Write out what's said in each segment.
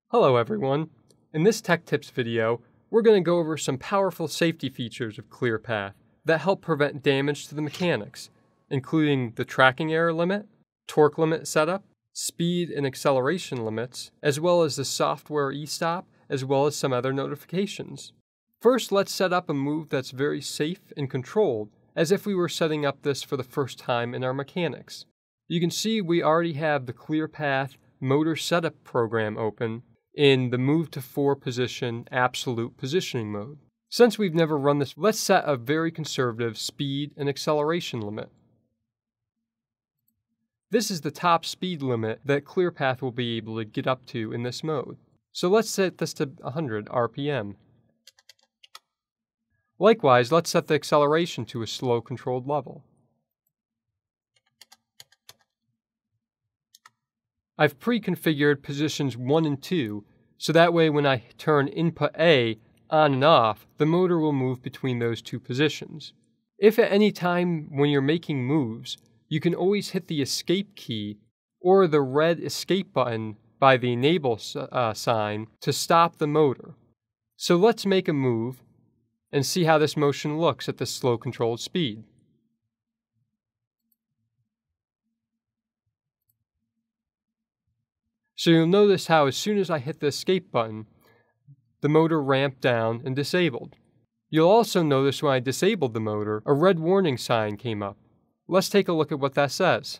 Hello everyone. In this TekTips video, we're going to go over some powerful safety features of ClearPath that help prevent damage to the mechanics, including the tracking error limit, torque limit setup, speed and acceleration limits, as well as the software e-stop, as well as some other notifications. First, let's set up a move that's very safe and controlled, as if we were setting up this for the first time in our mechanics. You can see we already have the ClearPath motor setup program open in the move to 4 position absolute positioning mode. Since we've never run this, let's set a very conservative speed and acceleration limit. This is the top speed limit that ClearPath will be able to get up to in this mode. So let's set this to 100 RPM. Likewise, let's set the acceleration to a slow controlled level. I've pre-configured positions 1 and 2, so that way when I turn input A on and off, the motor will move between those two positions. If at any time when you're making moves, you can always hit the escape key or the red escape button by the enable sign to stop the motor. So let's make a move and see how this motion looks at this slow controlled speed. So you'll notice how as soon as I hit the escape button, the motor ramped down and disabled. You'll also notice when I disabled the motor, a red warning sign came up. Let's take a look at what that says.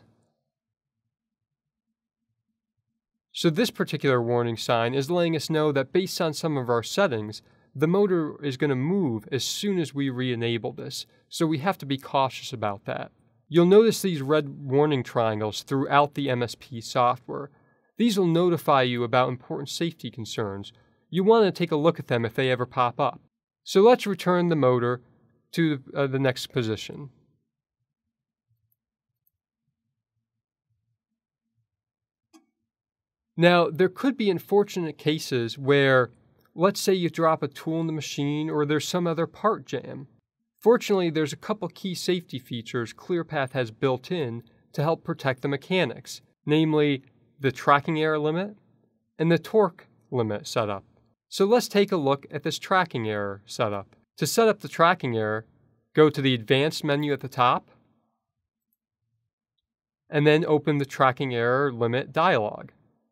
So this particular warning sign is letting us know that based on some of our settings, the motor is going to move as soon as we re-enable this, so we have to be cautious about that. You'll notice these red warning triangles throughout the MSP software. These will notify you about important safety concerns. You want to take a look at them if they ever pop up. So let's return the motor to the next position. Now, there could be unfortunate cases where, let's say you drop a tool in the machine or there's some other part jam. Fortunately, there's a couple key safety features ClearPath has built in to help protect the mechanics, namely the tracking error limit and the torque limit setup. So let's take a look at this tracking error setup. To set up the tracking error, go to the advanced menu at the top and then open the tracking error limit dialog.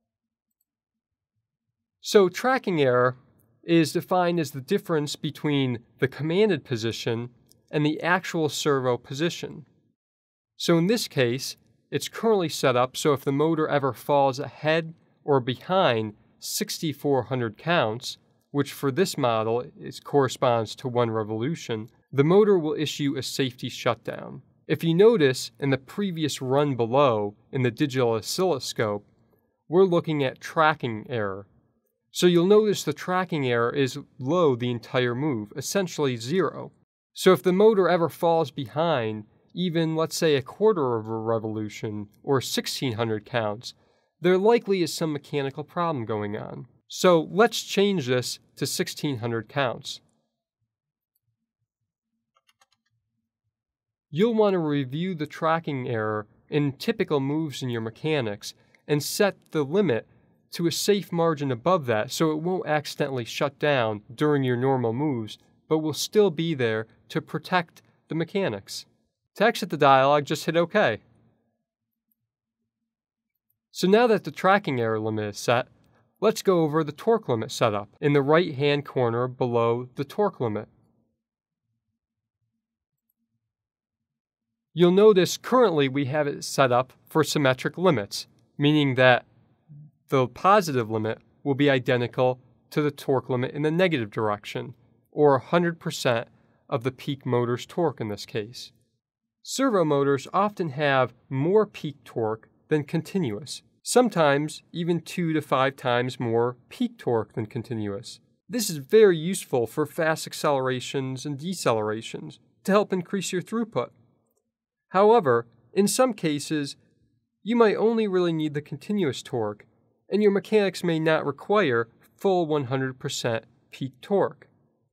So tracking error is defined as the difference between the commanded position and the actual servo position. So in this case, it's currently set up so if the motor ever falls ahead or behind 6,400 counts, which for this model corresponds to 1 revolution, the motor will issue a safety shutdown. If you notice in the previous run below in the digital oscilloscope, we're looking at tracking error. So you'll notice the tracking error is low the entire move, essentially 0. So if the motor ever falls behind, even let's say a quarter of a revolution or 1,600 counts, there likely is some mechanical problem going on. So let's change this to 1,600 counts. You'll want to review the tracking error in typical moves in your mechanics and set the limit to a safe margin above that so it won't accidentally shut down during your normal moves, but will still be there to protect the mechanics. To exit the dialog, just hit OK. So now that the tracking error limit is set, let's go over the torque limit setup in the right-hand corner below the torque limit. You'll notice currently we have it set up for symmetric limits, meaning that the positive limit will be identical to the torque limit in the negative direction, or 100% of the peak motor's torque in this case. Servo motors often have more peak torque than continuous, sometimes even 2 to 5 times more peak torque than continuous. This is very useful for fast accelerations and decelerations to help increase your throughput. However, in some cases, you might only really need the continuous torque, and your mechanics may not require full 100% peak torque.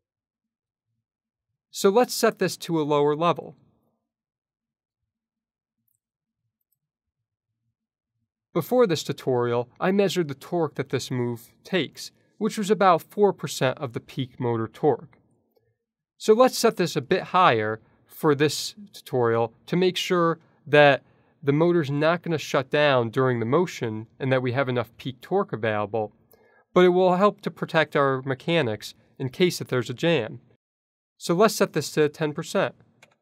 So let's set this to a lower level. Before this tutorial, I measured the torque that this move takes, which was about 4% of the peak motor torque. So let's set this a bit higher for this tutorial to make sure that the motor's not going to shut down during the motion and that we have enough peak torque available, but it will help to protect our mechanics in case that there's a jam. So let's set this to 10%.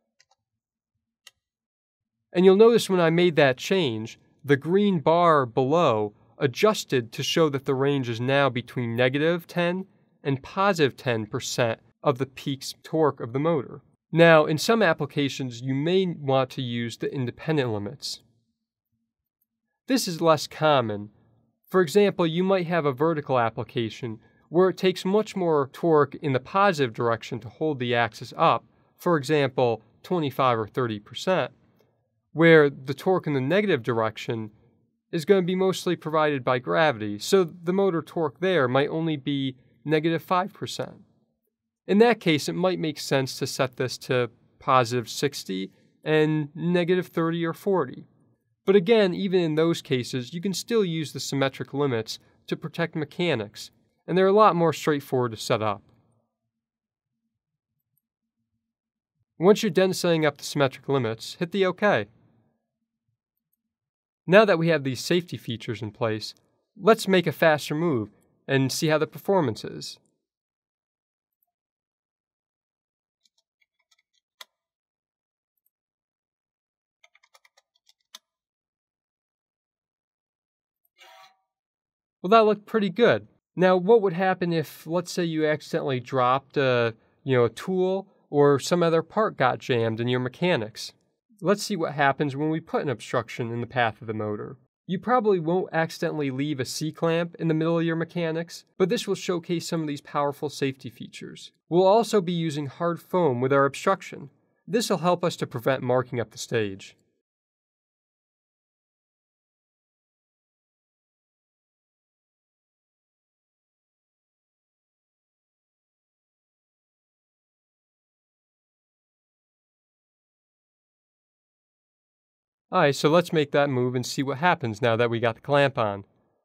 And you'll notice when I made that change, the green bar below adjusted to show that the range is now between -10 and +10% of the peak torque of the motor. Now, in some applications, you may want to use the independent limits. This is less common. For example, you might have a vertical application where it takes much more torque in the positive direction to hold the axis up, for example, 25 or 30%, where the torque in the negative direction is going to be mostly provided by gravity, so the motor torque there might only be -5%. In that case, it might make sense to set this to +60 and -30 or 40. But again, even in those cases, you can still use the symmetric limits to protect mechanics, and they're a lot more straightforward to set up. Once you're done setting up the symmetric limits, hit the OK. Now that we have these safety features in place, let's make a faster move and see how the performance is. Well, that looked pretty good. Now, what would happen if, let's say, you accidentally dropped a tool or some other part got jammed in your mechanics? Let's see what happens when we put an obstruction in the path of the motor. You probably won't accidentally leave a C-clamp in the middle of your mechanics, but this will showcase some of these powerful safety features. We'll also be using hard foam with our obstruction. This will help us to prevent marking up the stage. Alright, so let's make that move and see what happens now that we got the clamp on.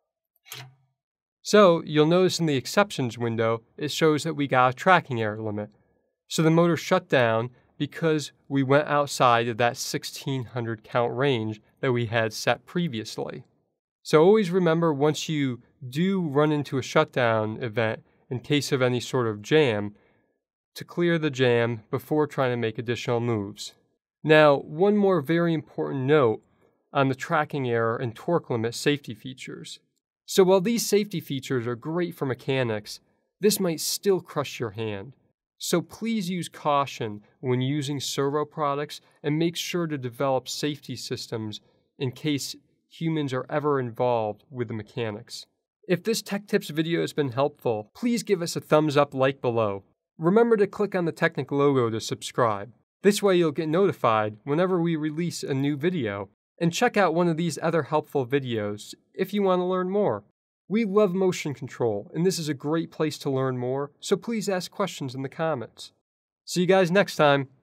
So, you'll notice in the exceptions window, it shows that we got a tracking error limit. So the motor shut down because we went outside of that 1600 count range that we had set previously. So always remember, once you do run into a shutdown event in case of any sort of jam, to clear the jam before trying to make additional moves. Now, one more very important note on the tracking error and torque limit safety features. So while these safety features are great for mechanics, this might still crush your hand. So please use caution when using servo products and make sure to develop safety systems in case humans are ever involved with the mechanics. If this TekTips video has been helpful, please give us a thumbs up like below. Remember to click on the Teknic logo to subscribe. This way you'll get notified whenever we release a new video. And check out one of these other helpful videos if you want to learn more. We love motion control, and this is a great place to learn more, so please ask questions in the comments. See you guys next time.